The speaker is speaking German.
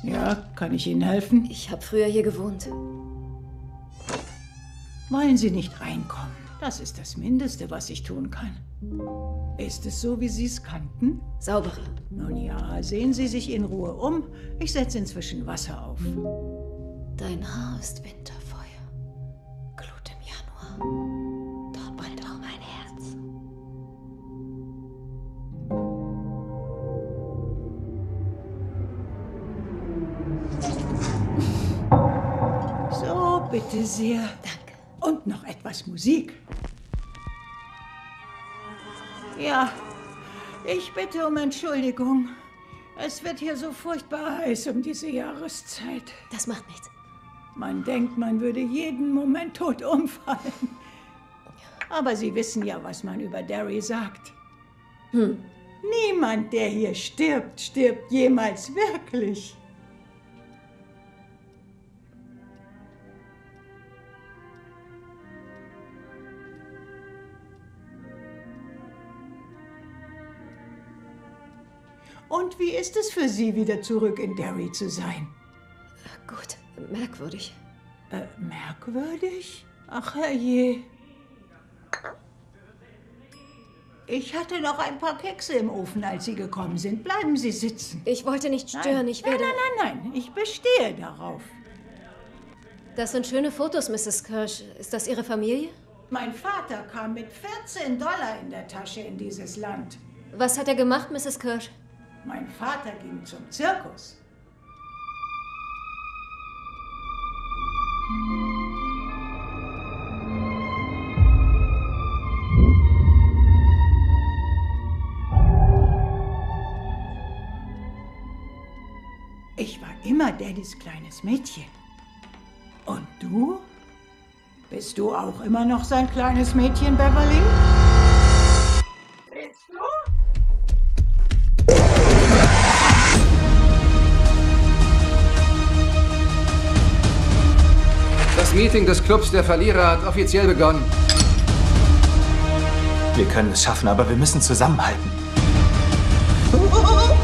Ja, kann ich Ihnen helfen? Ich habe früher hier gewohnt. Wollen Sie nicht reinkommen? Das ist das Mindeste, was ich tun kann. Ist es so, wie Sie es kannten? Sauberer. Nun ja, sehen Sie sich in Ruhe um. Ich setze inzwischen Wasser auf. Dein Haar ist Winterfeuer. Glut im Januar. Dort brennt auch mein Herz. So, bitte sehr. Danke. Und noch etwas Musik. Ja, ich bitte um Entschuldigung. Es wird hier so furchtbar heiß um diese Jahreszeit. Das macht nichts. Man denkt, man würde jeden Moment tot umfallen. Aber Sie wissen ja, was man über Derry sagt. Niemand, der hier stirbt, stirbt jemals wirklich. Und wie ist es für Sie, wieder zurück in Derry zu sein? Gut, merkwürdig. Merkwürdig? Ach, herrje. Ich hatte noch ein paar Kekse im Ofen, als Sie gekommen sind. Bleiben Sie sitzen. Ich wollte nicht stören, ich werde... Nein, ich bestehe darauf. Das sind schöne Fotos, Mrs. Kirsch. Ist das Ihre Familie? Mein Vater kam mit $14 in der Tasche in dieses Land. Was hat er gemacht, Mrs. Kirsch? Mein Vater ging zum Zirkus. Ich war immer Daddys kleines Mädchen. Und du? Bist du auch immer noch sein kleines Mädchen, Beverly? Bist du? Das Meeting des Clubs der Verlierer hat offiziell begonnen. Wir können es schaffen, aber wir müssen zusammenhalten.